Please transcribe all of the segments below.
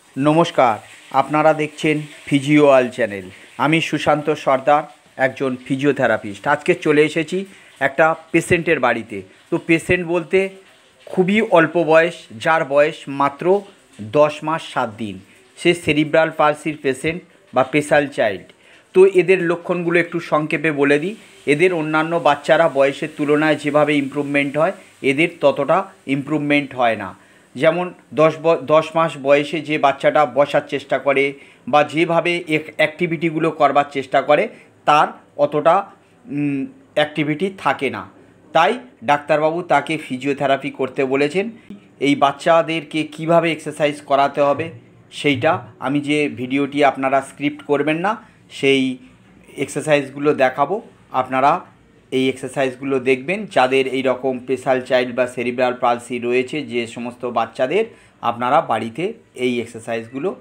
নমস্কার, আপনারা দেখছেন ফিজিওয়াল চ্যানেল। আমি সুশান্ত সর্দার, একজন ফিজিওথেরাপিস্ট। আজকে চলে এসেছি একটা পেশেন্টের বাড়িতে। তো পেশেন্ট বলতে খুবই অল্প বয়স, যার বয়স মাত্র 10 মাস 7 দিন। সে সেরিব্রাল পালসির পেশেন্ট বা স্পেশাল চাইল্ড। তো এদের লক্ষণগুলো একটু সংক্ষেপে বলে দিই। এদের অন্যান্য বাচ্চারা বয়সের তুলনায় যেভাবে ইমপ্রুভমেন্ট হয়, এদের ততটা ইমপ্রুভমেন্ট হয় না। যেমন 10 মাস বয়সে যে বাচ্চাটা বসার চেষ্টা করে বা যেভাবে অ্যাক্টিভিটিগুলো করবার চেষ্টা করে, তার অতটা অ্যাক্টিভিটি থাকে না। তাই ডাক্তারবাবু তাকে ফিজিওথেরাপি করতে বলেছেন। এই বাচ্চাদেরকে কিভাবে এক্সারসাইজ করাতে হবে সেইটা আমি যে ভিডিওটি আপনারা স্ক্রিপ্ট করবেন না, সেই এক্সারসাইজগুলো দেখাবো। আপনারা এই এক্সারসাইজগুলো দেখবেন। যাদের এই রকম স্পেশাল চাইল্ড বা সেরিব্রাল পালসি রয়েছে, যে সমস্ত বাচ্চাদের, আপনারা বাড়িতে এই এক্সারসাইজগুলো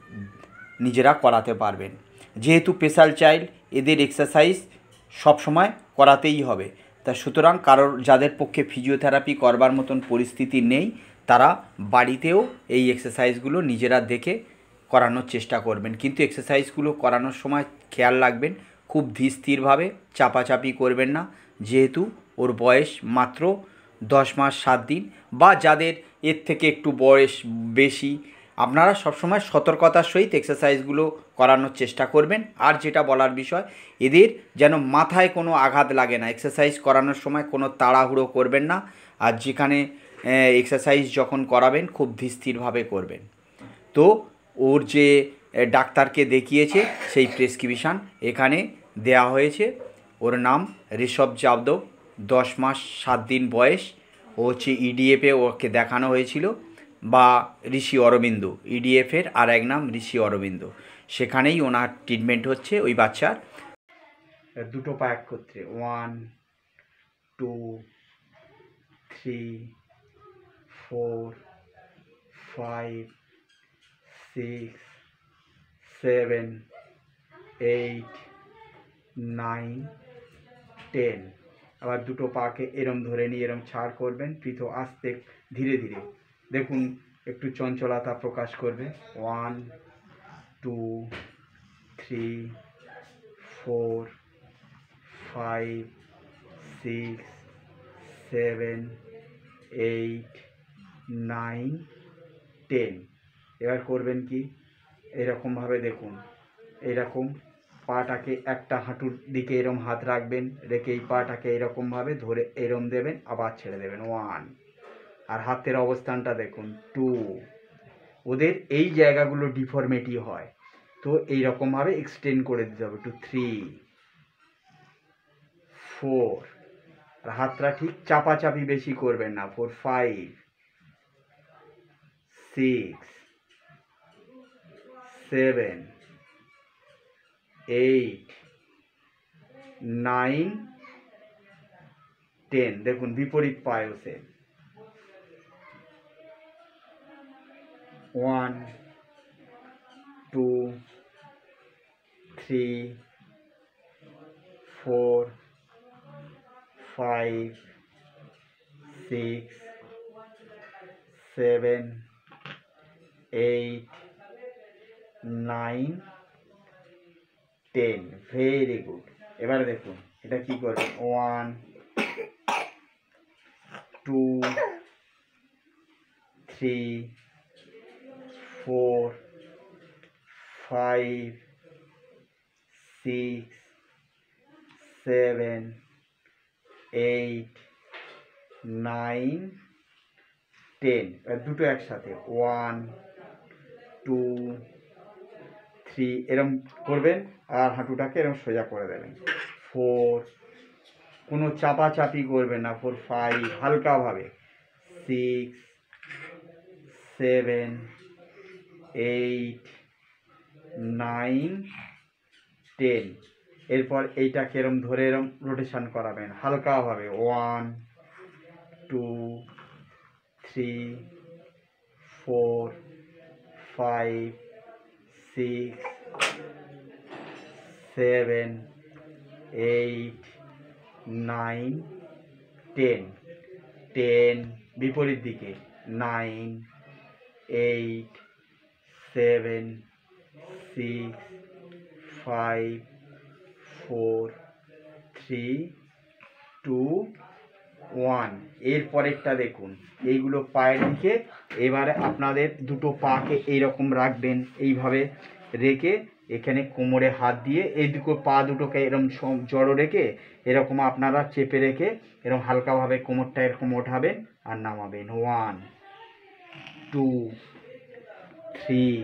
নিজেরা করাতে পারবেন। যেহেতু স্পেশাল চাইল্ড, এদের এক্সারসাইজ সবসময় করাতেই হবে। তা সুতরাং যাদের পক্ষে ফিজিওথেরাপি করবার মতন পরিস্থিতি নেই, তারা বাড়িতেও এই এক্সারসাইজগুলো নিজেরা দেখে করানোর চেষ্টা করবেন। কিন্তু এক্সারসাইজগুলো করানোর সময় খেয়াল রাখবেন, খুব ধীর স্থিরভাবে চাপাচাপি করবেন না। যেহেতু ওর বয়স মাত্র 10 মাস 7 দিন, বা যাদের এর থেকে একটু বয়স বেশি, আপনারা সবসময় সতর্কতার সহিত এক্সারসাইজগুলো করানোর চেষ্টা করবেন। আর যেটা বলার বিষয়, এদের যেন মাথায় কোনো আঘাত লাগে না। এক্সারসাইজ করানোর সময় কোনো তাড়াহুড়ো করবেন না। আর যেখানে এক্সারসাইজ যখন করাবেন, খুব ধীর স্থিরভাবে করবেন। তো ওর যে ডাক্তারকে দেখিয়েছে, সেই প্রেসক্রিপশান এখানে দেয়া হয়েছে। ওর নাম ঋষভ যাদব, 10 মাস 7 দিন বয়স। ও হচ্ছে ইডিএফে ওকে দেখানো হয়েছিল, বা ঋষি অরবিন্দ। ইডিএফের আর এক নাম ঋষি অরবিন্দ। সেখানেই ওনার ট্রিটমেন্ট হচ্ছে ওই বাচ্চার। দুটো পা এক করতে 1 2 3 4 5 6 7 8 9 10। আবার দুটো পাকে এরম ধরে নিয়ে এরম ছাড় করবেন। পৃথক আস্তে ধীরে ধীরে দেখুন, একটু চঞ্চলতা প্রকাশ করবে। 1 2 3 4 5 6 7 8 9 10। এবার করবেন কি, এরকমভাবে দেখুন, এরকম পাটাকে একটা হাঁটুর দিকে এরম হাত রাখবেন, রেখে এই পাটাকে এরকমভাবে ধরে এরম দেবেন, আবার ছেড়ে দেবেন 1। আর হাতের অবস্থানটা দেখুন 2। ওদের এই জায়গাগুলো ডিফর্মেটি হয়, তো এইরকমভাবে এক্সটেন্ড করে দিতে হবে 3 4। আর হাতটা ঠিক চাপাচাপি বেশি করবেন না। 4 5 6 7 8 9 10। দেখুন বিপরীত পায়ও সে 1 2 3 4 5 6 7 8 9 10। Very good. এবারে দেখুন এটা কি করবে। 1 2 3 4 5 6 7 8 9 10। দুটো একসাথে 1 2 3 এরম করবেন, আর হাঁটুটাকে এরম সোজা করে দেবেন। 4, কোনো চাপাচাপি করবেন না। 4 5 হালকাভাবে। 6 7 8 9 10। এরপর এইটাকে এরম ধরে এরম রোটেশন করাবেন হালকাভাবে। 1 2 3 4 5 6 7 8 9 10। 10 বিপরীত দিকে 9 8 7 6 5 4 3 2 1। এর পরেরটা দেখুন, এইগুলো পায়ের দিকে। এবারে আপনাদের দুটো পাকে এইরকম রাখবেন, এইভাবে রেখে এখানে কোমরে হাত দিয়ে এই দুটো পা দুটোকে এরকম জড়ো রেখে এরকম আপনারা চেপে রেখে এরকম হালকাভাবে কোমরটা এরকম ওঠাবেন আর নামাবেন। 1 2 3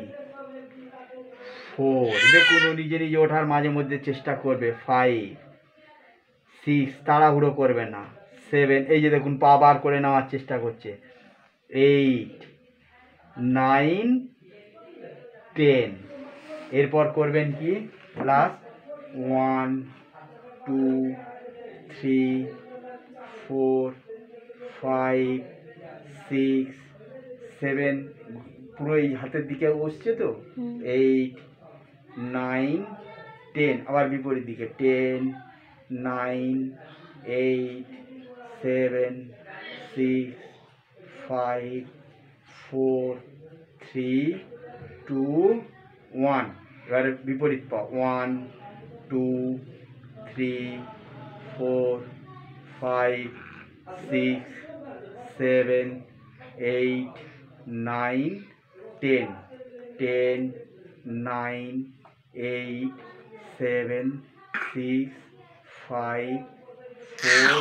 4। দেখুন ও নিজে নিজে ওঠার মাঝে মধ্যে চেষ্টা করবে। 5 6, তাড়াহুড়ো করবে না। 7, এই যে দেখুন পা বার করে নেওয়ার চেষ্টা করছে। 8 9 10। এরপর করবেন কি, প্লাস 1 2 3 4 5 6 7, পুরো এই হাতের দিকে বসছে তো। 8 9 10, আবার বিপরীত দিকে 10 9 8 7 6 5 4 3 2 1। এবারে বিপরীত পা। 1 2 3 4 5 6 7 8 9 10 10 9 8 7 6 5 4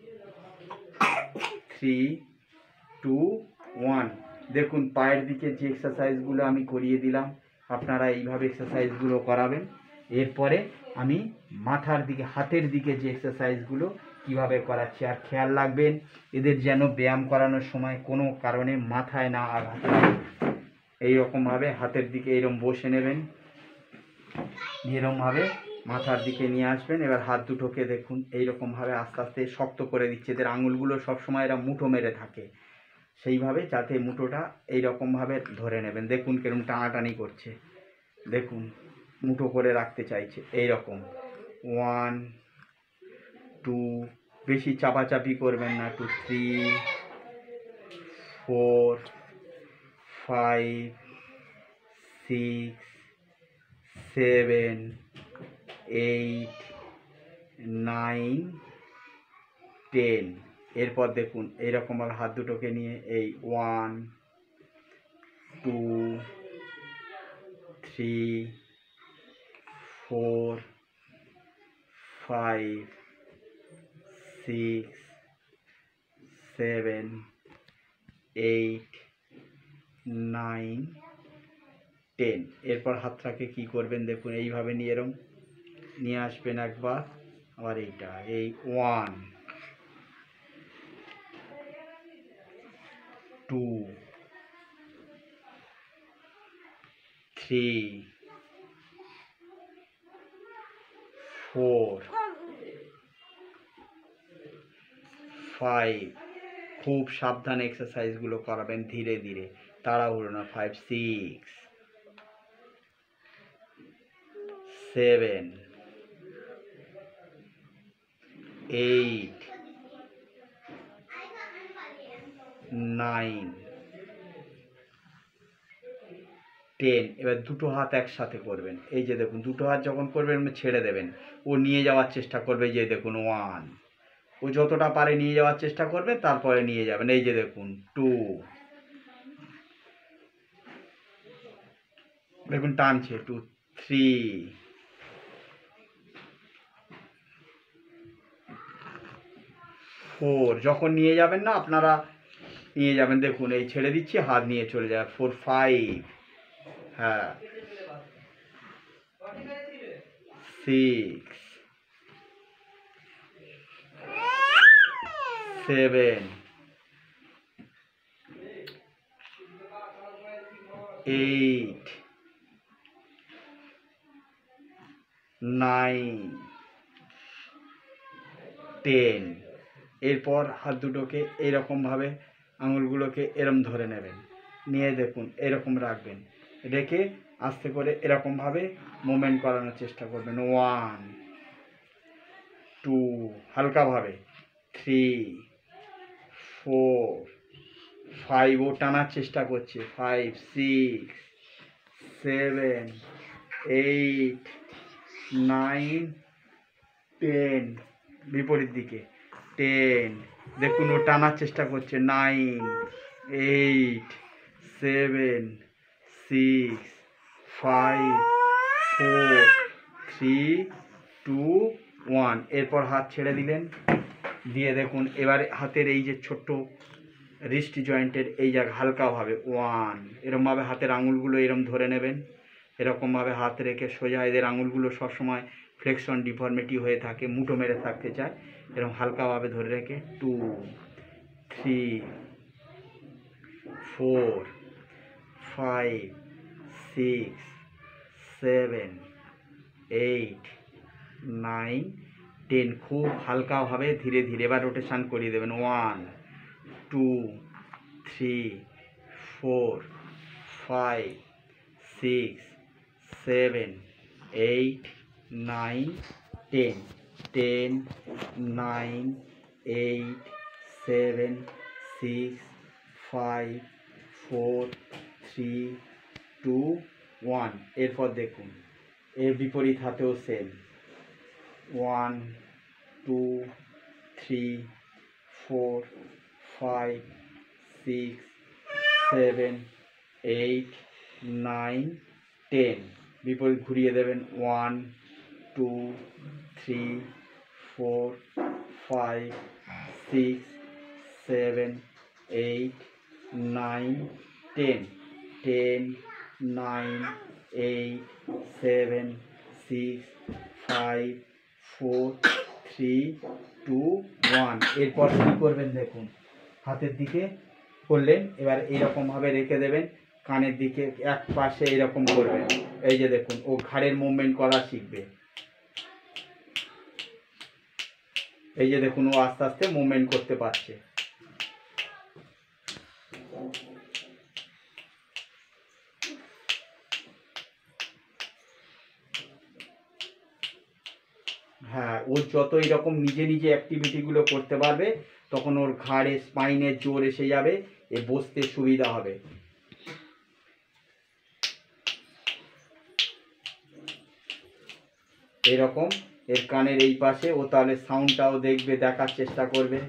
3 2 1। দেখুন পায়ের দিকে যে এক্সারসাইজগুলো আমি করিয়ে দিলাম, আপনারা এইভাবে এক্সারসাইজগুলো করাবেন। এরপরে আমি মাথার দিকে, হাতের দিকে যে এক্সারসাইজগুলো কীভাবে করাচ্ছি, আর খেয়াল রাখবেন এদের যেন ব্যায়াম করানোর সময় কোনো কারণে মাথায় না আঘাত লাগে। এইরকমভাবে হাতের দিকে এরকম বসে নেবেন, এরকমভাবে মাথার দিকে নিয়ে আসবেন। এবার হাত দুটোকে দেখুন এইরকমভাবে আস্তে আস্তে শক্ত করে দিচ্ছে। এদের আঙুলগুলো সবসময় এরা মুঠো মেরে থাকে, সেইভাবে যাতে মুঠোটা এইরকমভাবে ধরে নেবেন। দেখুন কিরকম টানাটানি করছে, দেখুন মুঠো করে রাখতে চাইছে এইরকম। 1 2, বেশি চাপাচাপি করবেন না। 2 3 4 5 6 7 8 9 10। এরপর দেখুন এইরকমভাবে হাত দুটোকে নিয়ে এই 1 2 3 4 5 6 7 8 9 10। এরপর হাতটাকে কি করবেন দেখুন, এইভাবে নিয়ে এরম নিয়ে আসবেন একবার। আবার এইটা, এই 1 2 3 4 5। খুব সাবধানে এক্সারসাইজগুলো করাবেন, ধীরে ধীরে, তাড়াহুড়ো না। 5 6 7 8 9 10। এবার দুটো হাত একসাথে করবেন। এই যে দেখুন দুটো হাত যখন করবেন ছেড়ে দেবেন, ও নিয়ে যাওয়ার চেষ্টা করবে। যে দেখুন 1, ও যতটা পারে নিয়ে যাওয়ার চেষ্টা করবে, তারপরে নিয়ে যাবেন। এই যে দেখুন 2, দেখুন টানছে। 2 3 4। যখন নিয়ে যাবেন না আপনারা নিয়ে যাবেন, দেখুন এই ছেড়ে দিচ্ছি, হাত নিয়ে চলে যায়। 4 5, হ্যাঁ 6 7 8 9 10। এরপর হাত দুটোকে এইরকমভাবে আঙুলগুলোকে এরম ধরে নেবেন, নিয়ে দেখুন এরকম রাখবেন, রেখে আস্তে করে এরকমভাবে মুভমেন্ট করানোর চেষ্টা করবেন। 1 2, হালকাভাবে 3 4 5, ও টানার চেষ্টা করছে। 5 6 7 8 9 10 বিপরীত দিকে 10 দেখুন ও টানার চেষ্টা করছে 9 8 7 6 5 4 3 2 1 এরপর হাত ছেড়ে দিলেন দিয়ে দেখুন এবারে হাতের এই যে ছোট্ট রিস্ট জয়েন্টের এই জায়গা হালকাভাবে 1 এরকমভাবে হাতের আঙুলগুলো এরকম ধরে নেবেন এরকমভাবে হাত রেখে সোজা এদের আঙুলগুলো সবসময় ফ্লেক্সন ডিফর্মিটি হয়ে থাকে মুঠো মেরে থাকতে চায় এরকম হালকাভাবে ধরে রেখে 2 3 4 5 6 7 8 9 10 খুব হালকাভাবে ধীরে ধীরে এবার রোটেশন করিয়ে দেবেন 1 2 3 4 5 6 7 8 9 10 10 9 8 7 6 5 4 3 2 1 এরপর দেখুন এর বিপরীত হাতেও সেম 1 2 3 4 5 6 7 8 9 10 বিপরীত ঘুরিয়ে দেবেন 1 2 3 4 5 6 7 8 9 10 10 9 8 7 6 5 4 3 2 1 এরপর কী করবেন দেখুন হাতের দিকে করলেন এবার এইরকমভাবে রেখে দেবেন কানের দিকে এক পাশে এরকম করবেন এই যে দেখুন ও ঘাড়ের মুভমেন্ট করা শিখবে এই যে দেখুন ও আস্তে আস্তে মুভমেন্ট করতে পারছে হ্যাঁ ও যত এরকম নিজে নিজে অ্যাক্টিভিটিগুলো করতে পারবে তখন ওর ঘাড়ে স্পাইনের জোর এসে যাবে এ বসতে সুবিধা হবে এরকম এর কানের এই পাশে ও তাহলে সাউন্ডটাও দেখবে দেখার চেষ্টা করবে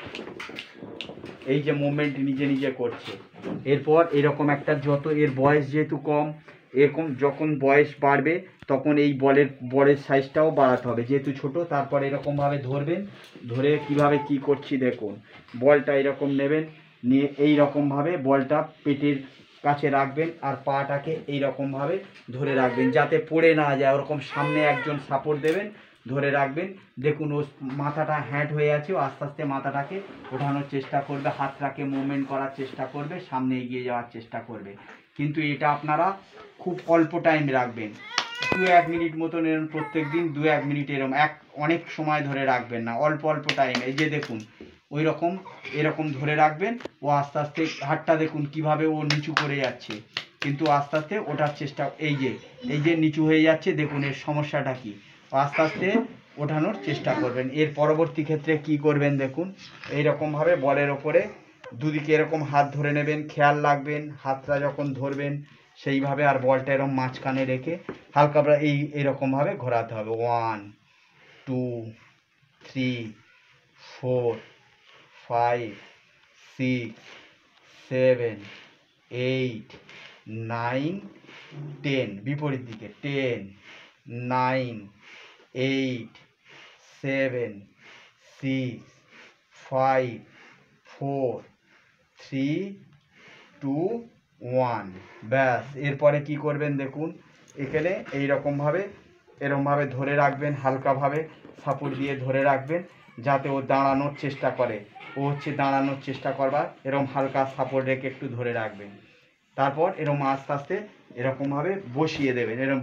এই যে মুভমেন্ট নিজে নিজে করছে এরপর এরকম একটা যত এর বয়স যেহেতু কম এরকম যখন বয়স বাড়বে তখন এই বলের সাইজটাও বাড়াতে হবে যেহেতু ছোট তারপর এরকমভাবে ধরবেন ধরে কিভাবে কি করছি দেখুন বলটা এরকম নেবেন নিয়ে এই রকমভাবে বলটা পেটের কাছে রাখবেন আর পাটাকে এই রকমভাবে ধরে রাখবেন যাতে পড়ে না যায় ওরকম সামনে একজন সাপোর্ট দেবেন ধরে রাখবেন দেখুন ও মাথাটা হ্যাট হয়ে আছে ও আস্তে আস্তে মাথাটাকে ওঠানোর চেষ্টা করবে হাতটাকে মুভমেন্ট করার চেষ্টা করবে সামনে এগিয়ে যাওয়ার চেষ্টা করবে কিন্তু এটা আপনারা খুব অল্প টাইম রাখবেন 2-1 মিনিট মতন এরকম প্রত্যেক দিন 2-1 মিনিট এরকম অনেক সময় ধরে রাখবেন না অল্প অল্প টাইম এই যে দেখুন ওই রকম এরকম ধরে রাখবেন ও আস্তে আস্তে হাতটা দেখুন কিভাবে ও নিচু করে যাচ্ছে কিন্তু আস্তে আস্তে ওঠার চেষ্টা এই যে নিচু হয়ে যাচ্ছে দেখুন এর সমস্যাটা কি ও আস্তে আস্তে ওঠানোর চেষ্টা করবেন এর পরবর্তী ক্ষেত্রে কি করবেন দেখুন এই রকমভাবে বলের ওপরে দুদিকে এরকম হাত ধরে নেবেন খেয়াল রাখবেন হাতটা যখন ধরবেন সেইভাবে আর বলটা এরকম মাঝখানে রেখে হালকা এইরকমভাবে ঘোরাতে হবে 1 2 3 4 5 6 7 8 9 10 বিপরীত দিকে 10 9 8 7 6 5 4 3 2 1 ব্যাস এরপরে কি করবেন দেখুন এখানে এইরকমভাবে এরকমভাবে ধরে রাখবেন হালকাভাবে সাপোর্ট দিয়ে ধরে রাখবেন যাতে ও দাঁড়ানোর চেষ্টা করে ও হচ্ছে দাঁড়ানোর চেষ্টা করবার এরকম হালকা সাপোর্ট রেখে একটু ধরে রাখবেন তারপর এরকম আস্তে আস্তে এরকমভাবে বসিয়ে দেবেন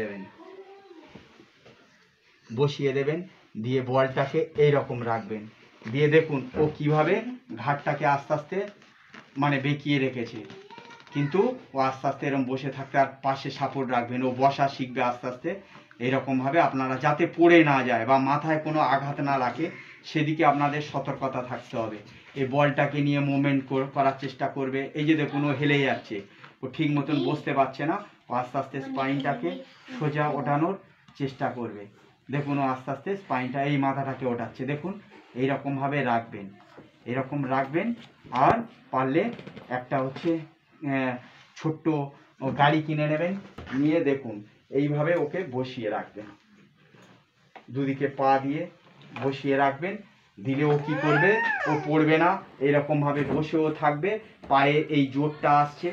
বসিয়ে দেবেন দিয়ে বলটাকে এইরকম রাখবেন দিয়ে দেখুন ও কিভাবে ঘাটটাকে আস্তে আস্তে মানে বেঁকিয়ে রেখেছে কিন্তু ও আস্তে আস্তে এরকম বসে থাকতে আর পাশে সাপোর্ট রাখবেন ও বসা শিখবে আস্তে আস্তে এইরকমভাবে আপনারা যাতে পড়ে না যায় বা মাথায় কোনো আঘাত না লাগে সেদিকে আপনাদের সতর্কতা থাকতে হবে এই বলটাকে নিয়ে মুভমেন্ট করার চেষ্টা করবে এই যে দেখুন ও হেলে যাচ্ছে ও ঠিক মতন বসতে পারছে না ও আস্তে আস্তে স্পাইনটাকে সোজা ওঠানোর চেষ্টা করবে। দেখুন ও আস্তে আস্তে স্পাইনটা এই মাথাটাকে ওঠাচ্ছে। দেখুন এইরকমভাবে রাখবেন, এরকম রাখবেন। আর পারলে একটা হচ্ছে ছোট্ট গাড়ি কিনে নেবেন, নিয়ে দেখুন এইভাবে ওকে বসিয়ে রাখবেন, দুদিকে পা দিয়ে বসিয়ে রাখবেন। দিলে ও কি করবে, ও পড়বে না, এরকমভাবে বসেও থাকবে। পায়ে এই জোরটা আসছে,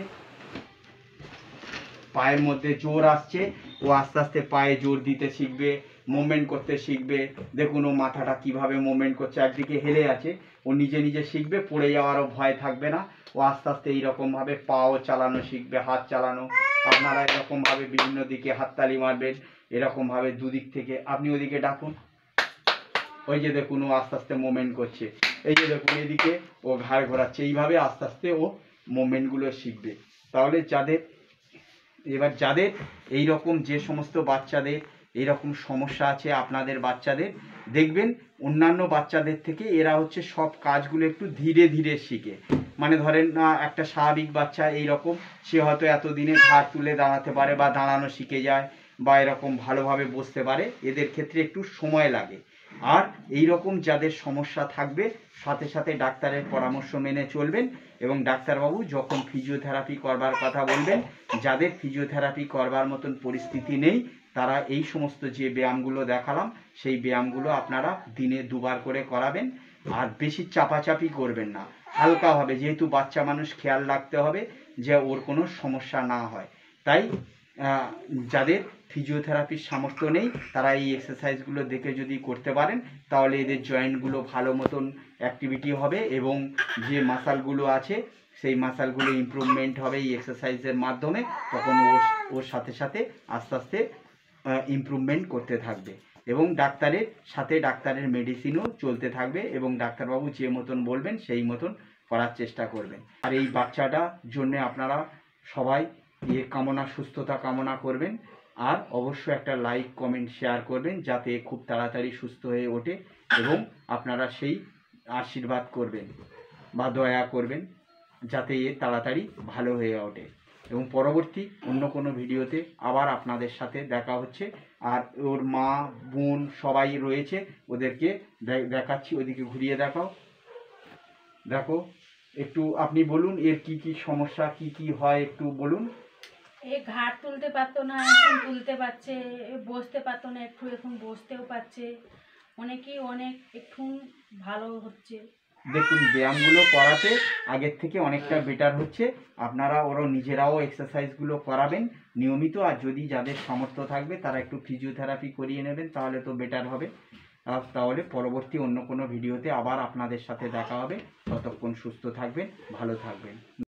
পায়ের মধ্যে জোর আসছে, ও আস্তে আস্তে পায়ে জোর দিতে শিখবে, মুভমেন্ট করতে শিখবে। দেখুন ও মাথাটা কিভাবে মুভমেন্ট করছে, একদিকে হেলে আছে, ও নিজে নিজে শিখবে, পড়ে যাওয়ারও ভয় থাকবে না। ও আস্তে আস্তে এইরকমভাবে পাও চালানো শিখবে, হাত চালানো। আপনারা এরকমভাবে বিভিন্ন দিকে হাততালি মারবেন, এরকমভাবে দুদিক থেকে। আপনি ওদিকে ডাকুন, ওই যে দেখুন ও আস্তে আস্তে মুভমেন্ট করছে। এই যে দেখুন এদিকে ও ঘাড় ঘোরাচ্ছে। এইভাবে আস্তে আস্তে ও মুভমেন্টগুলো শিখবে। তাহলে যাদের এই রকম, যে সমস্ত বাচ্চাদের এইরকম সমস্যা আছে, আপনাদের বাচ্চাদের দেখবেন অন্যান্য বাচ্চাদের থেকে এরা হচ্ছে সব কাজগুলো একটু ধীরে ধীরে শিখে। মানে ধরেন না, একটা স্বাভাবিক বাচ্চা এইরকম, সে হয়তো এতদিনে ঘাড় তুলে দাঁড়াতে পারে বা দাঁড়ানো শিখে যায় বা এরকম ভালোভাবে বসতে পারে। এদের ক্ষেত্রে একটু সময় লাগে। আর এই রকম যাদের সমস্যা থাকবে, সাথে সাথে ডাক্তারের পরামর্শ মেনে চলবেন। এবং ডাক্তারবাবু যখন ফিজিওথেরাপি করবার কথা বলবেন, যাদের ফিজিওথেরাপি করবার মতন পরিস্থিতি নেই, তারা এই সমস্ত যে ব্যায়ামগুলো দেখালাম, সেই ব্যায়ামগুলো আপনারা দিনে 2বার করে করাবেন। আর বেশি চাপাচাপি করবেন না, হালকাভাবে, যেহেতু বাচ্চা মানুষ, খেয়াল রাখতে হবে যে ওর কোনো সমস্যা না হয়। তাই যাদের ফিজিওথেরাপির সামর্থ্য নেই, তারা এই এক্সারসাইজগুলো দেখে যদি করতে পারেন, তাহলে এদের জয়েন্টগুলো ভালো মতন অ্যাক্টিভিটি হবে এবং যে মাসালগুলো আছে সেই মাসালগুলো ইমপ্রুভমেন্ট হবে এই এক্সারসাইজের মাধ্যমে। তখন ওর সাথে সাথে আস্তে আস্তে ইমপ্রুভমেন্ট করতে থাকবে এবং ডাক্তারের মেডিসিনও চলতে থাকবে এবং ডাক্তারবাবু যে মতন বলবেন সেই মতন করার চেষ্টা করবেন। আর এই বাচ্চাটার জন্য আপনারা সবাই সুস্থতা কামনা করবেন। আর অবশ্যই একটা লাইক, কমেন্ট, শেয়ার করবেন, যাতে খুব তাড়াতাড়ি সুস্থ হয়ে ওঠে। এবং আপনারা সেই আশীর্বাদ করবেন বা দয়া করবেন যাতে এ তাড়াতাড়ি ভালো হয়ে ওঠে। এবং পরবর্তী অন্য কোনো ভিডিওতে আবার আপনাদের সাথে দেখা হচ্ছে। আর ওর মা, বোন সবাই রয়েছে, ওদেরকে দেখাচ্ছি। ওদিকে ঘুরিয়ে দেখাও, দেখো। একটু আপনি বলুন এর কি কি সমস্যা, কি কি হয় একটু বলুন। এ ঘাড় তুলতে পারতো না, এখন তুলতে পারছে। বসতে পারতো না, একটু এখন বসতেও পারছে। অনেক একটু ভালো হচ্ছে। দেখুন ব্যায়ামগুলো করাতে আগের থেকে অনেকটা বেটার হচ্ছে। আপনারা নিজেরাও এক্সারসাইজগুলো করাবেন নিয়মিত। আর যদি যাদের সামর্থ্য থাকবে তারা একটু ফিজিওথেরাপি করিয়ে নেবেন, তাহলে তো বেটার হবে। তাহলে পরবর্তী অন্য কোনো ভিডিওতে আবার আপনাদের সাথে দেখা হবে। ততক্ষণ সুস্থ থাকবেন, ভালো থাকবেন।